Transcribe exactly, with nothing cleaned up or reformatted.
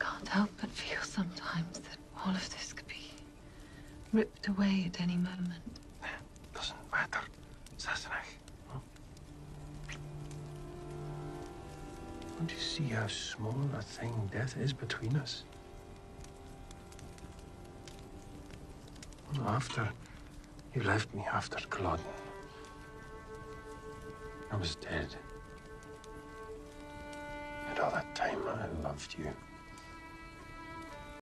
can't help but feel sometimes that all of this could be ripped away at any moment. Doesn't matter, Sassenach. Don't you see how small a thing death is between us? After you left me after Culloden, I was dead. And all that time I loved you.